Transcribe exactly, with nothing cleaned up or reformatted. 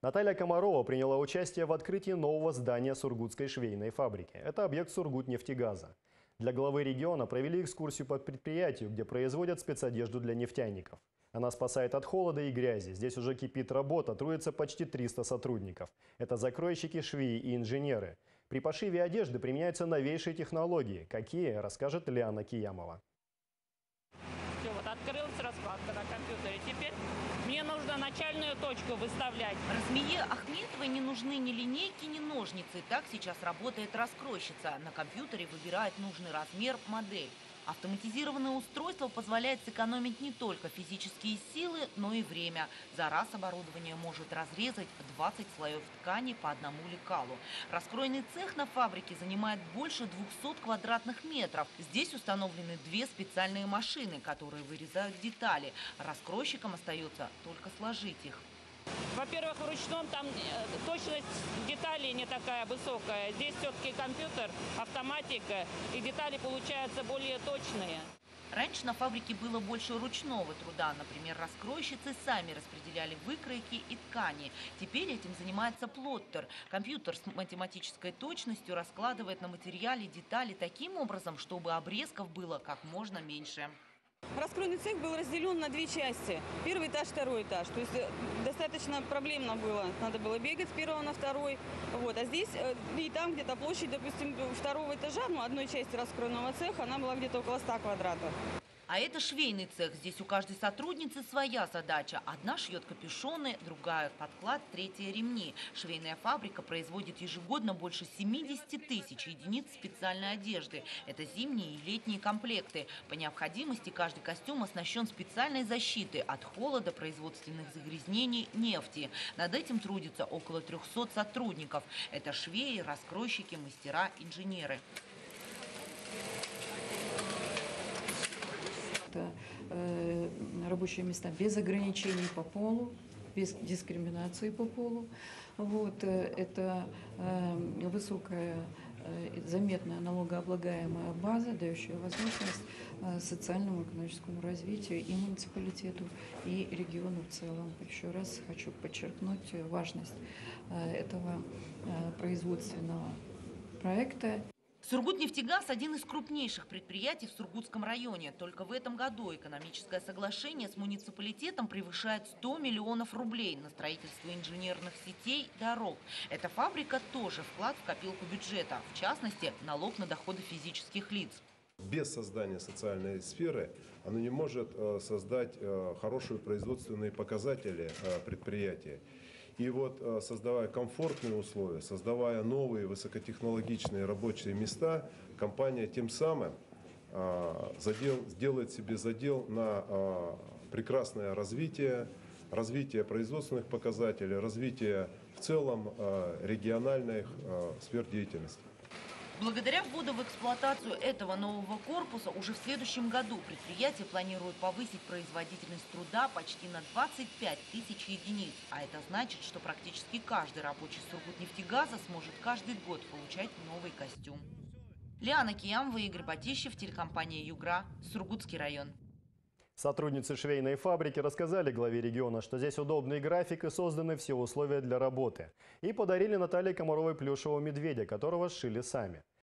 Наталья Комарова приняла участие в открытии нового здания Сургутской швейной фабрики. Это объект Сургутнефтегаза. Для главы региона провели экскурсию по предприятию, где производят спецодежду для нефтяников. Она спасает от холода и грязи. Здесь уже кипит работа, трудится почти триста сотрудников. Это закройщики, швеи и инженеры. При пошиве одежды применяются новейшие технологии. Какие, расскажет Лиана Киямова. Все, вот открылась раскладка на компьютере. Теперь мне нужно начальную точку выставлять. Размие Ахметовой не нужны ни линейки, ни ножницы. Так сейчас работает раскройщица. На компьютере выбирает нужный размер, модель. Автоматизированное устройство позволяет сэкономить не только физические силы, но и время. За раз оборудование может разрезать двадцать слоев ткани по одному лекалу. Раскроенный цех на фабрике занимает больше двухсот квадратных метров. Здесь установлены две специальные машины, которые вырезают детали. Раскройщикам остается только сложить их. Во-первых, в ручном там точность деталей не такая высокая. Здесь все-таки компьютер, автоматика, и детали получаются более точные. Раньше на фабрике было больше ручного труда. Например, раскройщицы сами распределяли выкройки и ткани. Теперь этим занимается плоттер. Компьютер с математической точностью раскладывает на материале детали таким образом, чтобы обрезков было как можно меньше. Раскройный цех был разделен на две части. Первый этаж, второй этаж. То есть достаточно проблемно было. Надо было бегать с первого на второй. Вот. А здесь и там где-то площадь, допустим, второго этажа, ну, одной части раскроенного цеха, она была где-то около ста квадратов. А это швейный цех. Здесь у каждой сотрудницы своя задача. Одна шьет капюшоны, другая подклад, третья ремни. Швейная фабрика производит ежегодно больше семидесяти тысяч единиц специальной одежды. Это зимние и летние комплекты. По необходимости каждый костюм оснащен специальной защитой от холода, производственных загрязнений, нефти. Над этим трудится около трёхсот сотрудников. Это швеи, раскройщики, мастера, инженеры. э, рабочие места без ограничений по полу, без дискриминации по полу. Вот, э, это э, высокая, э, заметная налогооблагаемая база, дающая возможность э, социальному и экономическому развитию и муниципалитету, и региону в целом. Еще раз хочу подчеркнуть важность э, этого э, производственного проекта. Сургутнефтегаз – один из крупнейших предприятий в Сургутском районе. Только в этом году экономическое соглашение с муниципалитетом превышает сто миллионов рублей на строительство инженерных сетей, дорог. Эта фабрика тоже вклад в копилку бюджета, в частности, налог на доходы физических лиц. Без создания социальной сферы оно не может создать хорошие производственные показатели предприятия. И вот, создавая комфортные условия, создавая новые высокотехнологичные рабочие места, компания тем самым задел, сделает себе задел на прекрасное развитие, развитие производственных показателей, развитие в целом региональных сфер деятельности. Благодаря вводу в эксплуатацию этого нового корпуса уже в следующем году предприятие планирует повысить производительность труда почти на двадцать пять тысяч единиц. А это значит, что практически каждый рабочий Сургутнефтегаза сможет каждый год получать новый костюм. Лиана Киямова, Игорь Батищев, телекомпания «Югра», Сургутский район. Сотрудницы швейной фабрики рассказали главе региона, что здесь удобный график и созданы все условия для работы. И подарили Наталье Комаровой плюшевого медведя, которого сшили сами.